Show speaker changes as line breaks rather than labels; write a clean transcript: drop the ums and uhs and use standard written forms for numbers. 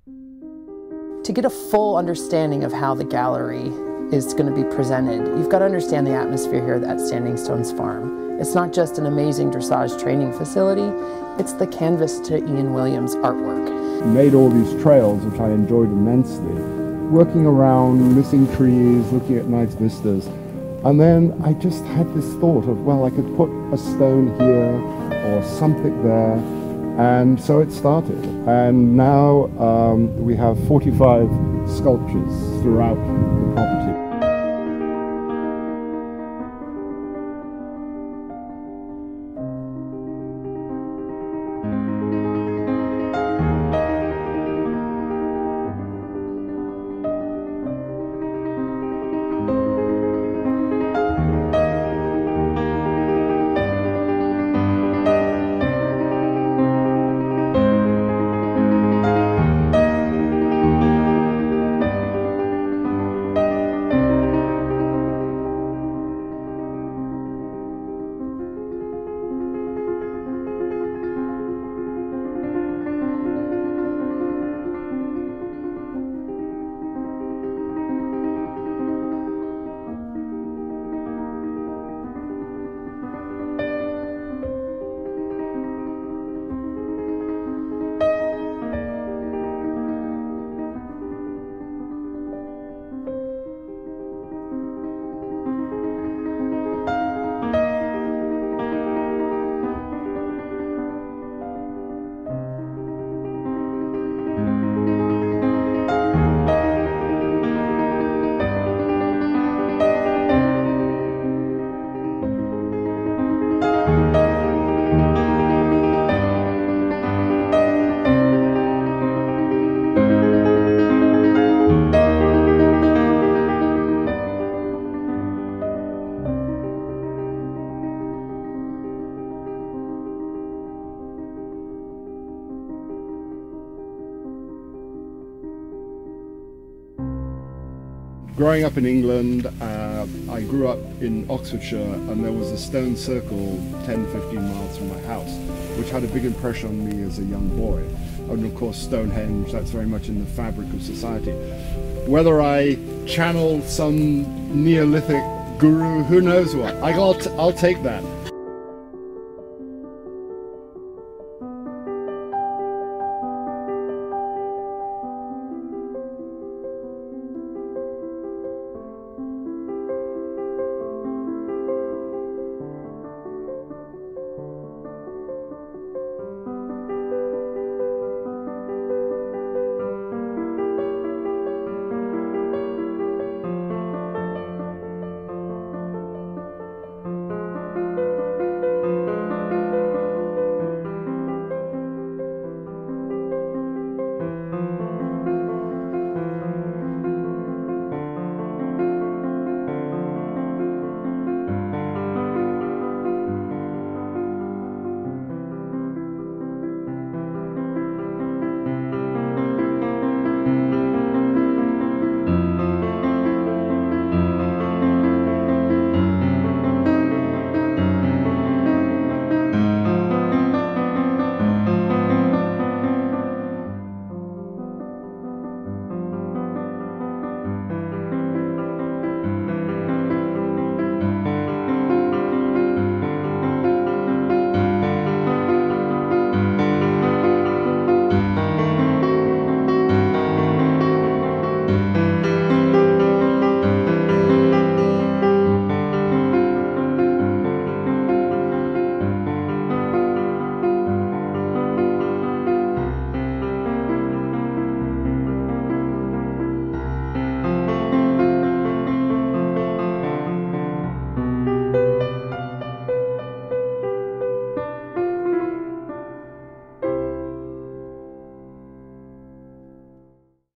To get a full understanding of how the gallery is going to be presented, you've got to understand the atmosphere here at Standing Stones Farm. It's not just an amazing dressage training facility, it's the canvas to Ian Williams' artwork.
Made all these trails, which I enjoyed immensely, working around missing trees, looking at nice vistas. And then I just had this thought of, well, I could put a stone here or something there. And so it started. And now we have 45 sculptures throughout the property. Growing up in England, I grew up in Oxfordshire, and there was a stone circle 10-15 miles from my house, which had a big impression on me as a young boy. And of course Stonehenge, that's very much in the fabric of society. Whether I channeled some Neolithic guru, who knows what, I'll take that.